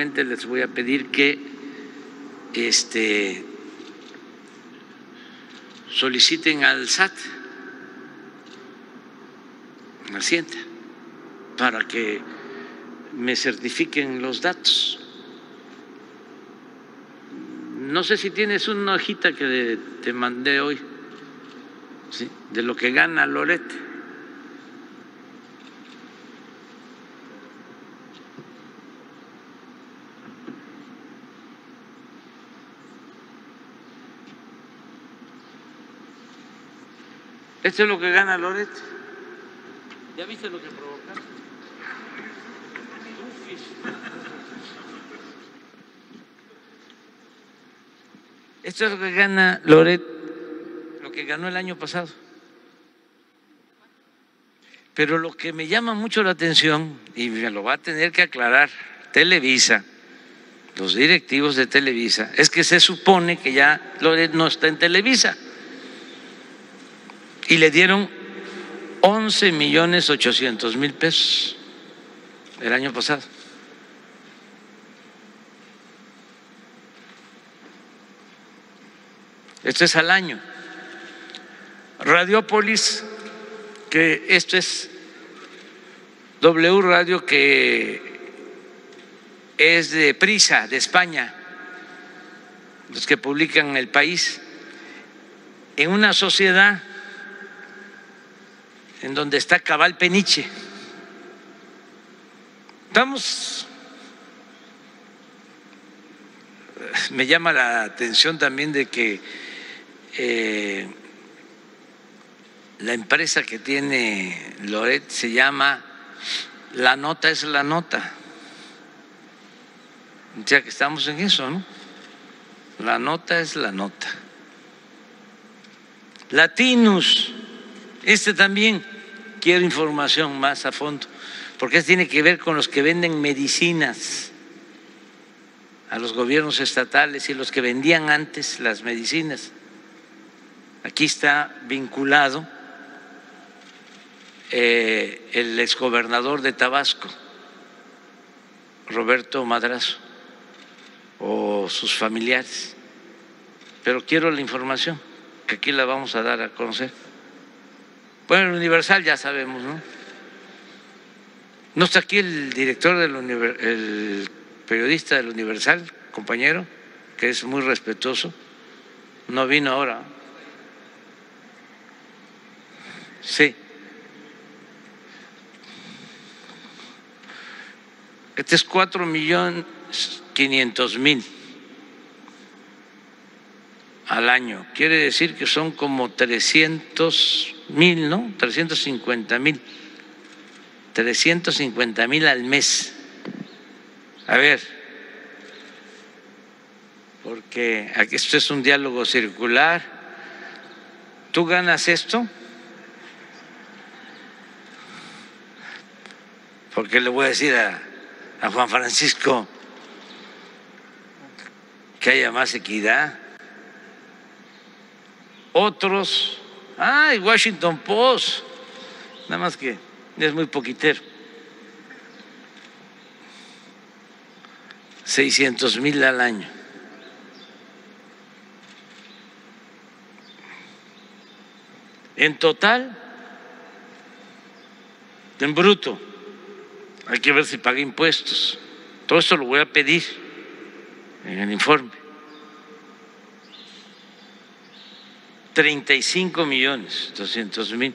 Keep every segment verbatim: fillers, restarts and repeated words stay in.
formalmente les voy a pedir que este, soliciten al S A T, Hacienda, para que me certifiquen los datos. No sé si tienes una hojita que te mandé hoy, ¿sí?, de lo que gana Loret. Esto es lo que gana Loret. ¿Ya viste lo que provocaron? Esto es lo que gana Loret, lo que ganó el año pasado. Pero lo que me llama mucho la atención, y me lo va a tener que aclarar Televisa, los directivos de Televisa, es que se supone que ya Loret no está en Televisa. Y le dieron once millones ochocientos mil pesos el año pasado. Esto es al año. Radiopolis, que esto es W Radio, que es de Prisa, de España, los que publican El País, en una sociedad en donde está Cabal Peniche. Vamos, me llama la atención también de que eh, la empresa que tiene Loret se llama La Nota es la Nota. Ya que estamos en eso, ¿no? La Nota es la Nota. Latinus, este también quiero información más a fondo, porque este tiene que ver con los que venden medicinas a los gobiernos estatales y los que vendían antes las medicinas. Aquí está vinculado eh, el exgobernador de Tabasco, Roberto Madrazo, o sus familiares. Pero quiero la información, que aquí la vamos a dar a conocer. Bueno, el Universal ya sabemos, ¿no? No está aquí el director del Universal, el periodista del Universal, compañero, que es muy respetuoso. No vino ahora. Sí. Este es cuatro millones quinientos mil al año. Quiere decir que son como trescientos mil, ¿no? trescientos cincuenta mil. trescientos cincuenta mil al mes. A ver, porque aquí esto es un diálogo circular. ¿Tú ganas esto? Porque le voy a decir a, a Juan Francisco que haya más equidad. Otros, ah, el Washington Post, nada más que es muy poquitero. seiscientos mil al año. En total, en bruto, hay que ver si paga impuestos. Todo esto lo voy a pedir en el informe. treinta y cinco millones doscientos mil.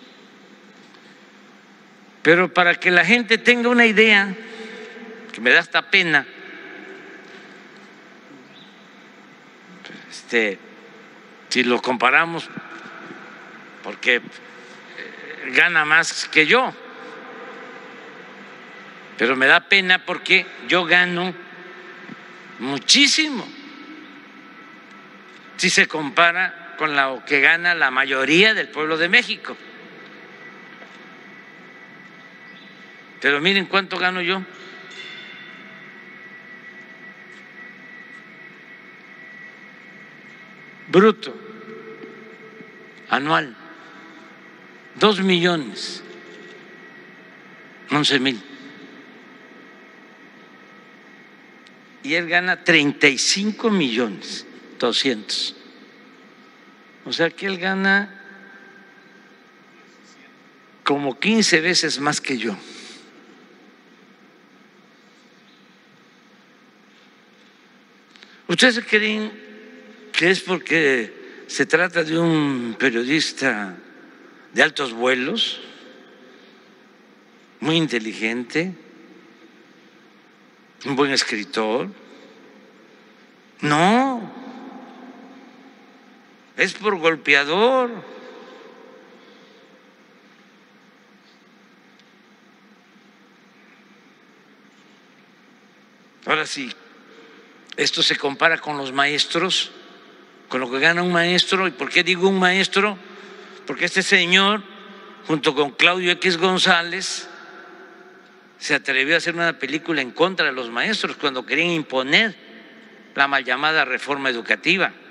Pero para que la gente tenga una idea, que me da hasta pena, este, si lo comparamos, porque gana más que yo, pero me da pena porque yo gano muchísimo si se compara con lo que gana la mayoría del pueblo de México. Pero miren cuánto gano yo. Bruto, anual, dos millones, once mil. y él gana treinta y cinco millones doscientos. O sea que él gana como quince veces más que yo. ¿Ustedes creen que es porque se trata de un periodista de altos vuelos, muy inteligente, un buen escritor? No, es por golpeador. Ahora sí, esto se compara con los maestros, con lo que gana un maestro. ¿Y por qué digo un maestro? Porque este señor, junto con Claudio X González, se atrevió a hacer una película en contra de los maestros cuando querían imponer la mal llamada reforma educativa.